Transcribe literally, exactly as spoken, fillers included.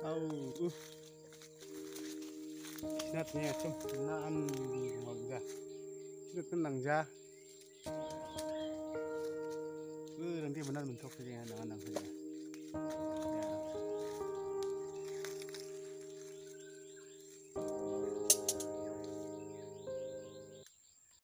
Au, uh, sinatnya cum naan magga. Sinat nang ja. Uh, nanti benar mentok saja nang nang saja. Ya.